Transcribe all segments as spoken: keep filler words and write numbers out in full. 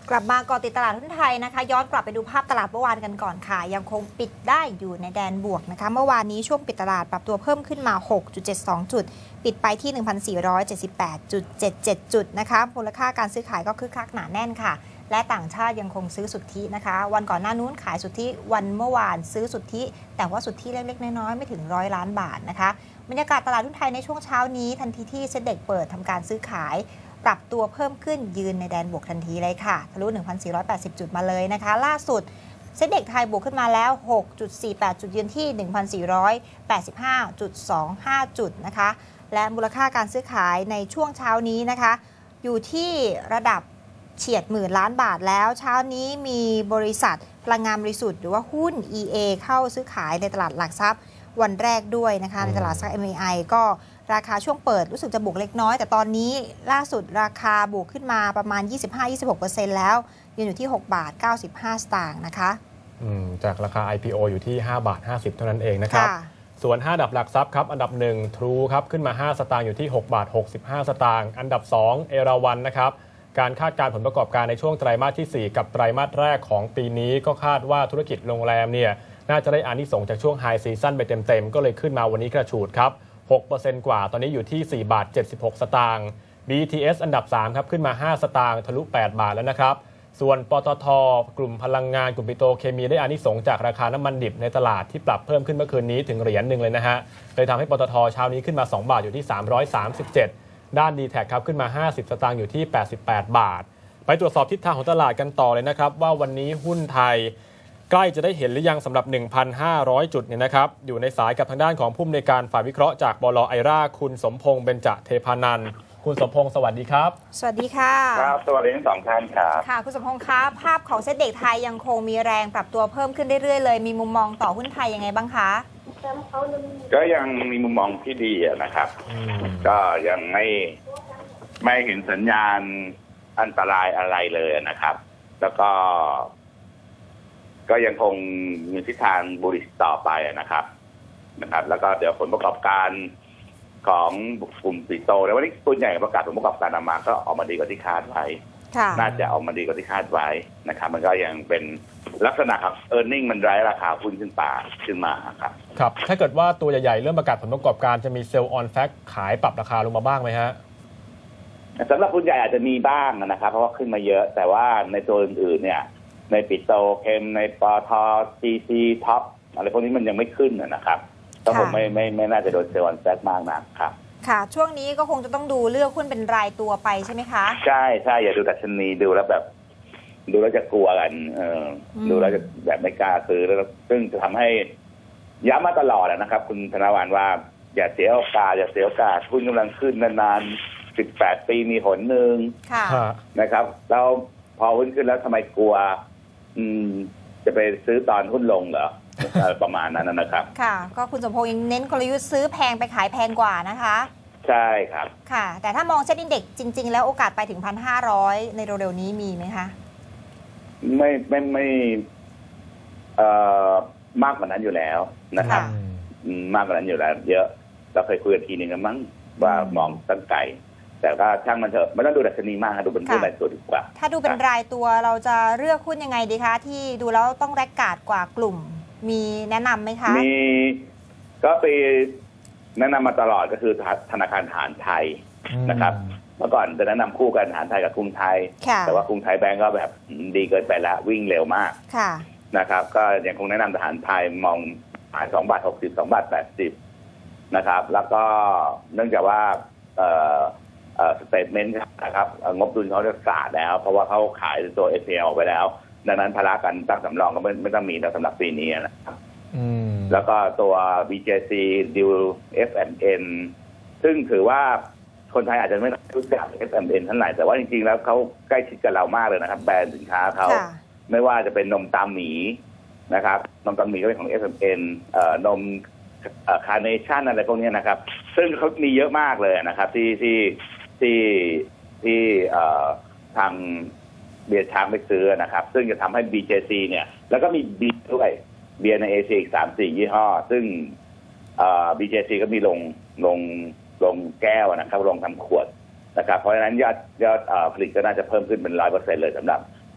กลับมาเกาะติดตลาดหุ้นไทยนะคะย้อนกลับไปดูภาพตลาดเมื่อวานกันก่อนค่ะยังคงปิดได้อยู่ในแดนบวกนะคะเมื่อวานนี้ช่วงปิดตลาดปรับตัวเพิ่มขึ้นมา หกจุดเจ็ดสอง จุดปิดไปที่ หนึ่งพันสี่ร้อยเจ็ดสิบแปดจุดเจ็ดเจ็ด จุดนะคะมูลค่าการซื้อขายก็คึกคักหนาแน่นค่ะและต่างชาติยังคงซื้อสุทธินะคะวันก่อนหน้านู้นขายสุทธิวันเมื่อวานซื้อสุทธิแต่ว่าสุทธิเล็กๆน้อยๆไม่ถึงร้อยล้านบาทนะคะบรรยากาศตลาดหุ้นไทยในช่วงเช้านี้ทันทีที่เซ็ตเด็กเปิดทำการซื้อขายปรับตัวเพิ่มขึ้นยืนในแดนบวกทันทีเลยค่ะทะลุ หนึ่งพันสี่ร้อยแปดสิบ จุดมาเลยนะคะล่าสุดเซ็ตเด็กไทยบวกขึ้นมาแล้ว หกจุดสี่แปด จุดยืนที่ หนึ่งพันสี่ร้อยแปดสิบห้าจุดสองห้า จุดนะคะและมูลค่าการซื้อขายในช่วงเช้านี้นะคะอยู่ที่ระดับเฉียดหมื่นล้านบาทแล้วเช้านี้มีบริษัทพลังงานบริสุทธิ์หรือว่าหุ้น อี เอ เข้าซื้อขายในตลาดหลักทรัพย์วันแรกด้วยนะคะในตลาดซัก เอ็ม เอ ไอ ก็ราคาช่วงเปิดรู้สึกจะบวกเล็กน้อยแต่ตอนนี้ล่าสุดราคาบวกขึ้นมาประมาณ ยี่สิบห้าถึงยี่สิบหกเปอร์เซ็นต์ แล้วยืนอยู่ที่หกบาทเก้าสิบห้าสตางค์นะคะจากราคา ไอ พี โอ อยู่ที่ห้าบาทห้าสิบเท่านั้นเองนะครับส่วนห้าอันดับหลักทรัพย์ครับอันดับหนึ่ง True ครับขึ้นมาห้าสตางค์อยู่ที่หกบาทหกสิบห้าสตางค์อันดับสองเอราวัณนะครับการคาดการณ์ผลประกอบการในช่วงไตรมาสที่สี่กับไตรมาสแรกของปีนี้ก็คาดว่าธุรกิจโรงแรมเนี่ยน่าจะได้อานิสงส์จากช่วงไฮซีซั่นไปเต็มๆก็เลยขึ้นมาวันนี้กระฉูดครับ หกเปอร์เซ็นต์ กว่าตอนนี้อยู่ที่สี่บาทเจ็ดสิบหกสตางค์ บี ที เอส อันดับสามครับขึ้นมาห้าสตางค์ทะลุแปดบาทแล้วนะครับส่วนปตท.กลุ่มพลังงานกลุ่มปิโตรเคมีได้อานิสงส์จากราคาน้ำมันดิบในตลาดที่ปรับเพิ่มขึ้นเมื่อคืนนี้ถึงเหรียญหนึ่งเลยนะฮะเลยทำให้ปตท.เช้านี้ขึ้นมาสองบาทอยู่ที่สามร้อยสามสิบเจ็ดด้าน ดี แท็ก ครับขึ้นมาห้าสิบสตางค์อยู่ที่แปดสิบแปดบาทไปตรวจสอบทิศทางของตลาดกันต่อเลยนะครับว่าวันนี้หุ้นไทยใกล้จะได้เห็นหรือยังสำหรับ หนึ่งพันห้าร้อย จุดเนี่ยนะครับอยู่ในสายกับทางด้านของผู้อำนวยการฝ่ายวิเคราะห์จากบล.ไอร่าคุณสมพงษ์เบญจเทพานันท์คุณสมพงษ์สวัสดีครับสวัสดีค่ะครับสวัสดีทั้งสองท่านครับค่ะคุณสมพงษ์ครับภาพของเซ็ตเด็กไทยยังคงมีแรงปรับตัวเพิ่มขึ้นเรื่อยๆเลยมีมุมมองต่อหุ้นไทยยังไงบ้างคะก็ยังมีมุมมองที่ดีนะครับก็ยังไม่ไม่เห็นสัญญาณอันตรายอะไรเลยนะครับแล้วก็ก็ยังคงมีทิศทางบูลลิชต่อไปนะครับนะครับแล้วก็เดี๋ยวผลประกอบการของกลุ่มปิโตรในวันนี้ตัวใหญ่ประกาศผลประกอบการออกมาก็ออกมาดีกว่าที่คาดไว้น่าจะออกมาดีกว่าที่คาดไว้นะครับมันก็ยังเป็นลักษณะครับ earning มันไร้ราคาหุ้นขึ้นป่าขึ้นมาครับครับถ้าเกิดว่าตัวใหญ่ๆเริ่มประกาศผลประกอบการจะมีเซลล์ออนแฟกขายปรับราคาลงมาบ้างไหมฮะสำหรับหุ้นใหญ่อาจจะมีบ้างนะครับเพราะว่าขึ้นมาเยอะแต่ว่าในตัวอื่นๆเนี่ยในปิโตรเคมในปตท.ซี ซี ท็อปอะไรพวกนี้มันยังไม่ขึ้นนะครับก็คงไม่ไม่ไม่น่าจะโดนเซลล์ออนแฟกมากนะครับค่ะช่วงนี้ก็คงจะต้องดูเลือกหุ้นเป็นรายตัวไปใช่ไหมคะใช่ใช่อย่าดูดัชนีดูแล้วแบบดูแล้วจะกลัวกันเออดูแล้วจะแบบไม่กล้าซื้อแล้วซึ่งจะทำให้ย้ำมาตลอดนะครับคุณธนวัลย์ว่าอย่าเสียโอกาสอย่าเสียโอกาสหุ้นกำลังขึ้นนานๆสิบแปดปีมีหนหนึ่งนะครับแล้วพอหุ้นขึ้นแล้วทำไมกลัวอืมจะไปซื้อตอนหุ้นลงเหรอประมาณนั้นนะครับค่ะก็คุณสมพงษ์ยังเน้นกลยุทธ์ซื้อแพงไปขายแพงกว่านะคะใช่ครับค่ะแต่ถ้ามองเซ็ตอินเด็กซ์จริงๆแล้วโอกาสไปถึง หนึ่งพันห้าร้อย ในเร็วๆนี้มีไหมคะไม่ไม่ไม่เอ่อมากกว่านั้นอยู่แล้วนะครับมากกว่านั้นอยู่แล้วเยอะเราเคยคุยกันทีนึงกันมั้งว่ามองตั้งไกลแต่ก็ช่างมันเถอะไม่ต้องดูดัชนีมากดูเป็นหุ้นรายตัวดีกว่าถ้าดูเป็นรายตัวเราจะเลือกหุ้นยังไงดีคะที่ดูแล้วต้องแรกการ์ดกว่ากลุ่มมีแนะนำไหมคะมีก็ไปแนะนำมาตลอดก็คือธนาคารทหารไทยนะครับเมื่อก่อนจะแนะนำคู่กันทหารไทยกับกรุงไทยแต่ว่ากรุงไทยแบงก์ก็แบบดีเกินไปแล้ววิ่งเร็วมากนะครับก็ยังคงแนะนำทหารไทยมองขายสองบาทหกสิบสองบาทแปดสิบนะครับแล้วก็เนื่องจากว่าเอ่อเอ่อสเตทเมนต์นะครับงบดุลเขาจะสาดแล้วเพราะว่าเขาขายตัว เอ พี แอล ไปแล้วดังนั้นภาระการตั้งสำรองก็ไม่ไม่ต้องมีสำหรับปีนี้นะครับแล้วก็ตัว บี เจ ซี Deal เอฟ แอนด์ เอ็น ซึ่งถือว่าคนไทยอาจจะไม่รู้จัก เอฟ แอนด์ เอ็น เท่าไหร่แต่ว่าจริงๆแล้วเขาใกล้ชิดกับเรามากเลยนะครับแบรนด์สินค้าเขาไม่ว่าจะเป็นนมตาหมีนะครับนมตาหมีก็เป็นของ เอฟ แอนด์ เอ็น เอ่อนมคาร์เนชั่นอะไรพวกนี้นะครับซึ่งเขามีเยอะมากเลยนะครับที่ที่ที่ที่ทางเบียร์ช้างไปซื้อนะครับซึ่งจะทำให้ บี เจ ซี เนี่ยแล้วก็มีเบียร์ด้วยเบียร์ในเอเชียอีก สามสี่ ยี่ห้อซึ่ง บี เจ ซี ก็มีลงลงลงแก้วนะครับลงทำขวดนะครับเพราะฉะนั้นยอดยอดผลิตก็น่าจะเพิ่มขึ้นเป็น ร้อยเปอร์เซ็นต์ เลยสำหรับ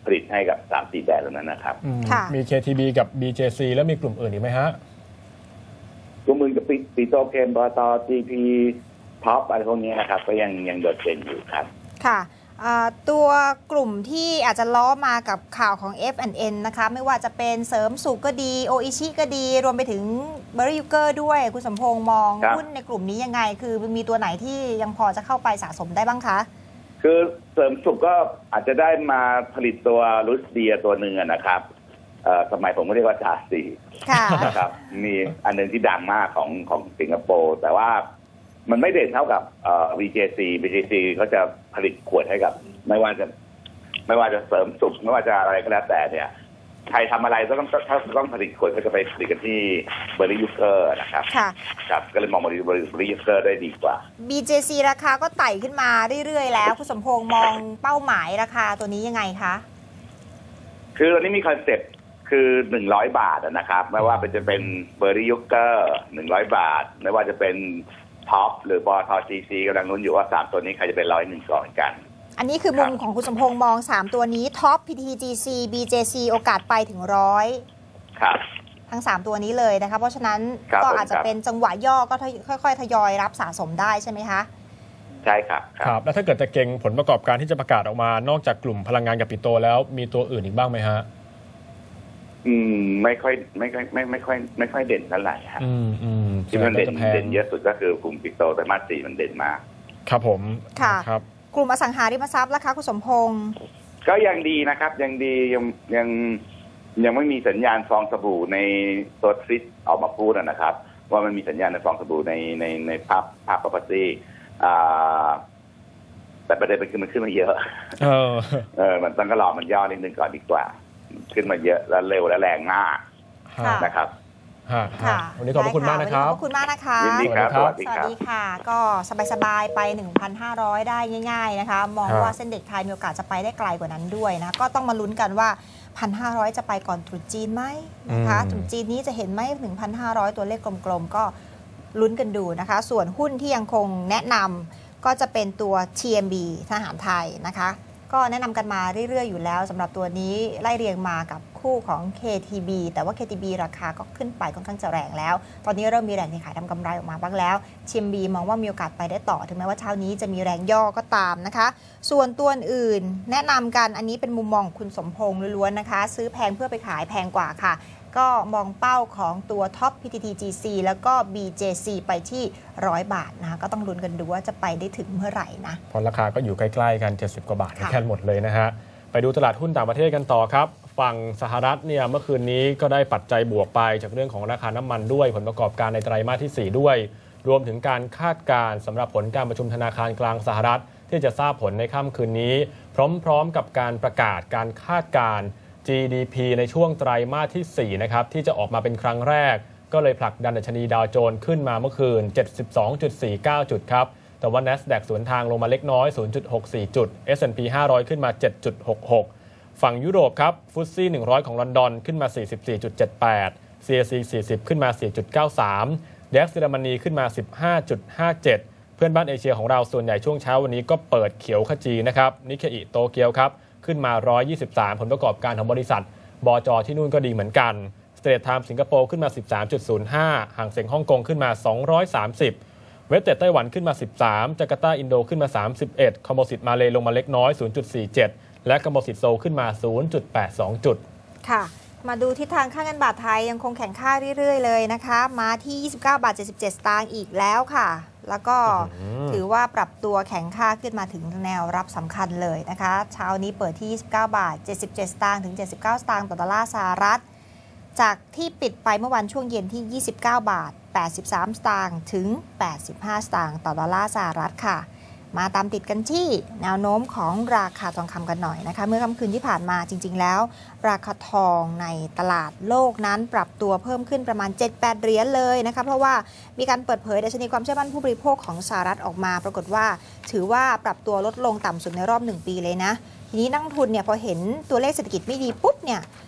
ผลิตให้กับ สามสี่ แบรนด์เหล่านั้นนะครับมี เค ที บี กับ บี เจ ซี แล้วมีกลุ่มอื่นอีกไหมฮะกลุ่มอื่นกับปิโตรเคม ปตท จี พี ท็อปอะไรพวกนี้นะครับก็ยังยังโดดเด่นอยู่ครับค่ะตัวกลุ่มที่อาจจะล้อมากับข่าวของ เอฟ แอนด์ เอ็น นะคะไม่ว่าจะเป็นเสริมสุขก็ดีโออิชิก็ดีรวมไปถึงเบอร์รี่ยูเกอร์ด้วยคุณสมพงษ์มองหุ้นในกลุ่มนี้ยังไงคือมีตัวไหนที่ยังพอจะเข้าไปสะสมได้บ้างคะคือเสริมสุขก็อาจจะได้มาผลิตตัวรูสเดียตัวหนึ่งนะครับสมัยผมก็เรียกว่าจาซีนะครับมีอันนึงที่ดังมากของของสิงคโปร์แต่ว่ามันไม่เด่นเท่ากับ วี เจ ซี วี เจ ซี เขาจะผลิตขวดให้กับไม่ว่าจะไม่ว่าจะเสริมสุขไม่ว่าจะอะไรก็แล้วแต่เนี่ยใครทำอะไรต้องถ้าต้องผลิตขวดก็จะไปผลิตกันที่เบอร์รี่ยูเกอร์นะครับค่ะครับก็เลยมองเบอร์รี่ยูเกอร์ได้ดีกว่าบี เจ ซี ราคาก็ไต่ขึ้นมาเรื่อยๆแล้วคุณสมพงษ์มองเป้าหมายราคาตัวนี้ยังไงคะคือตอนนี้มีคอนเซ็ปต์คือหนึ่งร้อยบาทนะครับไม่ว่าเป็นจะเป็นเบอร์รี่ยูเกอร์หนึ่งร้อยบาทไม่ว่าจะเป็นท็อปหรือปตท จี ซี กำลังลุ้นอยู่ว่าสามตัวนี้ใครจะเป็นร้อยหนึ่งก่อนกันอันนี้คือมุมของคุณสมพงษ์มองสามตัวนี้ท็อป พี ที จี ซี บี เจ ซี โอกาสไปถึงร้อยครับทั้งสามตัวนี้เลยนะคะเพราะฉะนั้นก็อาจจะเป็นจังหวะย่อก็ค่อยๆทยอยรับสะสมได้ใช่ไหมคะใช่ครับครับแล้วถ้าเกิดจะเก็งผลประกอบการที่จะประกาศออกมานอกจากกลุ่มพลังงานกับปิโตรแล้วมีตัวอื่นอีกบ้างไหมฮะอืมไม่ค่อยไม่ค่อยไม่ไม่ค่อยไม่ค่อยเด่นเท่าไหร่ครับอืมอืมที่มันเด่นเด่นเยอะสุดก็คือกลุ่มปิโตรแต่มาสสี่มันเด่นมากครับผมค่ะครับกลุ่มอสังหาริมทรัพย์ล่ะคะคุณสมพงษ์ก็ยังดีนะครับยังดียังยังยังไม่มีสัญญาณฟองสบู่ในตัวซิสออกมาพูดนะครับว่ามันมีสัญญาณในฟองสบู่ในในในภาพภาพ property อ่าแต่ประเด็นเป็นคือมันขึ้นมาเยอะเออเออมันต้องก็รอมันย่อนิดนึงก่อนดีกว่าขึ้นมาเยอะแล้วเร็วและแรงมากนะครับวันนี้ขอบคุณมากนะครับขอบคุณมากนะคะยินดีครับสวัสดีค่ะก็สบายๆไป หนึ่งพันห้าร้อย ได้ง่ายๆนะคะมองว่าเส้นเด็กไทยมีโอกาสจะไปได้ไกลกว่านั้นด้วยนะก็ต้องมาลุ้นกันว่า หนึ่งพันห้าร้อย จะไปก่อนตรุษจีนไหมนะคะตรุษจีนนี้จะเห็นไหม หนึ่งพันห้าร้อย ตัวเลขกลมๆก็ลุ้นกันดูนะคะส่วนหุ้นที่ยังคงแนะนำก็จะเป็นตัว ที เอ็ม บี ทหารไทยนะคะก็แนะนำกันมาเรื่อยๆอยู่แล้วสำหรับตัวนี้ไล่เรียงมากับคู่ของ เค ที บี แต่ว่า เค ที บี ราคาก็ขึ้นไปค่อนข้างจะแรงแล้วตอนนี้เริ่มมีแรงที่ขายทำกำไรออกมาบ้างแล้ว ที เอ็ม บี มองว่ามีโอกาสไปได้ต่อถึงแม้ว่าเช้านี้จะมีแรงย่อก็ตามนะคะส่วนตัวอื่นแนะนำกันอันนี้เป็นมุมมองคุณสมพงษ์ล้วนๆนะคะซื้อแพงเพื่อไปขายแพงกว่าค่ะก็มองเป้าของตัวท็อป พี ที ที จี ซี แล้วก็ บี เจ ซี ไปที่หนึ่งร้อยบาทนะคะก็ต้องลุ้นกันดูว่าจะไปได้ถึงเมื่อไหร่นะพอราคาก็อยู่ใกล้ๆกันเจ็ดสิบกว่าบาทแค่หมดเลยนะฮะไปดูตลาดหุ้นต่างประเทศกันต่อครับฝั่งสหรัฐเนี่ยเมื่อคืนนี้ก็ได้ปัจจัยบวกไปจากเรื่องของราคาน้ำมันด้วยผลประกอบการในไตรมาสที่สี่ด้วยรวมถึงการคาดการณ์สำหรับผลการประชุมธนาคารกลางสหรัฐที่จะทราบผลในค่ำคืนนี้พร้อมๆกับการประกาศการคาดการณ์ จี ดี พี ในช่วงไตรมาสที่สี่นะครับที่จะออกมาเป็นครั้งแรกก็เลยผลักดันดัชนีดาวโจนส์ขึ้นมาเมื่อคืน เจ็ดสิบสองจุดสี่เก้า จุดครับแต่ว่า NASDAQ สวนทางลงมาเล็กน้อย ศูนย์จุดหกสี่ จุด เอส แอนด์ พี ห้าร้อยขึ้นมา เจ็ดจุดหกหก ฝั่งยุโรปครับฟุตซี่หนึ่งร้อยของลอนดอนขึ้นมา สี่สิบสี่จุดเจ็ดแปด ซี เอส ซี สี่สิบขึ้นมา สี่จุดเก้าสาม ดัค เยอรมนีขึ้นมา สิบห้าจุดห้าเจ็ด เพื่อนบ้านเอเชียของเราส่วนใหญ่ช่วงเช้าวันนี้ก็เปิดเขียวขจีนะครับนิเคอิโตเกียวครับขึ้นมาหนึ่งร้อยยี่สิบสามผลประกอบการของบริษัทบจ.ที่นู่นก็ดีเหมือนกันสเตรทไทม์สิงคโปร์ขึ้นมา สิบสามจุดศูนย์ห้า ห่างเส็งฮ่องกงขึ้นมาสองร้อยสามสิบเว็บเจ็ดไต้หวันขึ้นมาสิบสามจาการ์ตาอินโดขึ้นมาสามสิบเอ็ดคอมโพสิตมาเลลงมาเล็กน้อย ศูนย์จุดสี่เจ็ด และคอมโพสิตโซลขึ้นมา ศูนย์จุดแปดสอง จุดค่ะมาดูทิศทางค่าเงินบาทไทยยังคงแข็งค่าเรื่อยๆเลยนะคะมาที่ยี่สิบเก้าบาทเจ็ดสิบเจ็ดสตางค์อีกแล้วค่ะแล้วก็ถือว่าปรับตัวแข็งค่าขึ้นมาถึงแนวรับสำคัญเลยนะคะเช้านี้เปิดที่ยี่สิบเก้าบาทเจ็ดสิบเจ็ดสตางค์ถึงเจ็ดสิบเก้าสตางค์ต่อดอลลาร์สหรัฐจากที่ปิดไปเมื่อวันช่วงเย็นที่ยี่สิบเก้าบาทแปดสิบสามสตางค์ถึงแปดสิบห้าสตางค์ต่อดอลลาร์สหรัฐค่ะมาตามติดกันที่แนวโน้มของราคาทองคำกันหน่อยนะคะเมื่อค่ำคืนที่ผ่านมาจริงๆแล้วราคาทองในตลาดโลกนั้นปรับตัวเพิ่มขึ้นประมาณ เจ็ดแปด เหรียญเลยนะคะเพราะว่ามีการเปิดเผยดัชนีความเชื่อมั่นผู้บริโภคของสหรัฐออกมาปรากฏว่าถือว่าปรับตัวลดลงต่ำสุดในรอบหนึ่งปีเลยนะทีนี้นักลงทุนเนี่ยพอเห็นตัวเลขเศรษฐกิจไม่ดีปุ๊บเนี่ย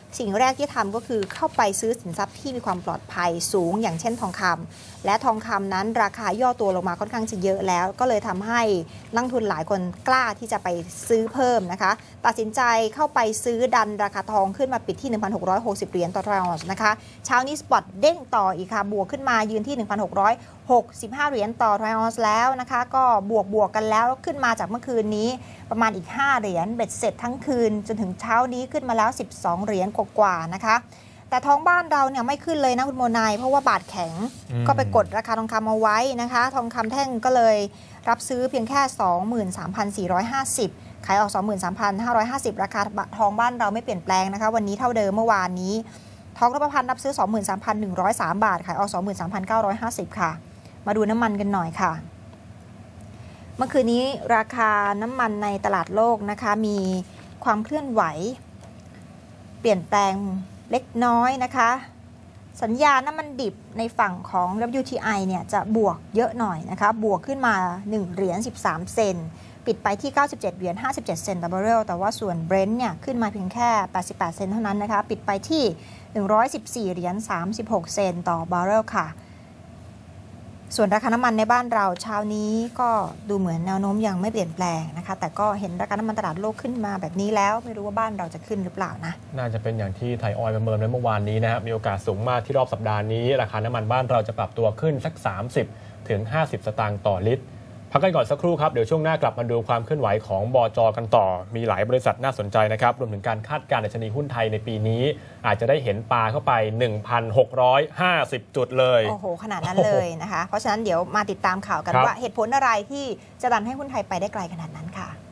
สิ่งแรกที่ทำก็คือเข้าไปซื้อสินทรัพย์ที่มีความปลอดภัยสูงอย่างเช่นทองคำและทองคำนั้นราคาย่อตัวลงมาค่อนข้างจะเยอะแล้วก็เลยทำให้นักทุนหลายคนกล้าที่จะไปซื้อเพิ่มนะคะตัดสินใจเข้าไปซื้อดันราคาทองขึ้นมาปิดที่ หนึ่งพันหกร้อยหกสิบ เหรียญต่อทรอยออนซ์นะคะเช้านี้สปอตเด้งต่ออีกค่ะบวกขึ้นมายืนที่ หนึ่งพันหกร้อยหกสิบห้า เหรียญต่อทรอยออนซ์แล้วนะคะก็บวกบวกกันแล้วขึ้นมาจากเมื่อคืนนี้ประมาณอีกห้าเหรียญเบ็ดเสร็จทั้งคืนจนถึงเช้านี้ขึ้นมาแล้วสิบสองเหรียญกว่าๆนะคะแต่ท้องบ้านเราเนี่ยไม่ขึ้นเลยนะคุณโมนายเพราะว่าบาทแข็งก็ไปกดราคาทองคำเอาไว้นะคะทองคำแท่งก็เลยรับซื้อเพียงแค่ สองหมื่นสามพันสี่ร้อยห้าสิบ ขายออก สองหมื่นสามพันห้าร้อยห้าสิบ ราคาทองบ้านเราไม่เปลี่ยนแปลงนะคะวันนี้เท่าเดิมเมื่อวานนี้ทองรูปพรรณรับซื้อ สองหมื่นสามพันหนึ่งร้อยสาม บาทขายออก สองหมื่นสามพันเก้าร้อยห้าสิบ ค่ะมาดูน้ำมันกันหน่อยค่ะเมื่อคืนนี้ราคาน้ำมันในตลาดโลกนะคะมีความเคลื่อนไหวเปลี่ยนแปลงเล็กน้อยนะคะสัญญาน้ำมันดิบในฝั่งของ ดับเบิลยู ที ไอ เนี่ยจะบวกเยอะหน่อยนะคะบวกขึ้นมาหนึ่งเหรียญสิบสามเซนต์ปิดไปที่เก้าสิบเจ็ดเหรียญห้าสิบเจ็ดเซนต์ต่อบาร์เรลแต่ว่าส่วน Brent เนี่ยขึ้นมาเพียงแค่แปดสิบแปดเซนต์เท่านั้นนะคะปิดไปที่หนึ่งร้อยสิบสี่เหรียญสามสิบหกเซนต์ต่อบาร์เรลค่ะส่วนราคาน้ำมันในบ้านเราเช้านี้ก็ดูเหมือนแนวโน้มยังไม่เปลี่ยนแปลงนะคะแต่ก็เห็นราคาน้ำมันตลาดโลกขึ้นมาแบบนี้แล้วไม่รู้ว่าบ้านเราจะขึ้นหรือเปล่านะน่าจะเป็นอย่างที่ไทยออยล์ประเมินไว้เมื่อวานนี้นะครับมีโอกาสสูงมากที่รอบสัปดาห์นี้ราคาน้ำมันบ้านเราจะปรับตัวขึ้นสักสามสิบถึงห้าสิบสตางค์ต่อลิตรพักกันก่อนสักครู่ครับเดี๋ยวช่วงหน้ากลับมาดูความเคลื่อนไหวของบจ.กันต่อมีหลายบริษัทน่าสนใจนะครับรวมถึงการคาดการณ์ดัชนีหุ้นไทยในปีนี้อาจจะได้เห็นปลาเข้าไป หนึ่งพันหกร้อยห้าสิบ จุดเลยโอ้โหขนาดนั้นเลยนะคะเพราะฉะนั้นเดี๋ยวมาติดตามข่าวกันว่าเหตุผลอะไรที่จะดันให้หุ้นไทยไปได้ไกลขนาดนั้นค่ะ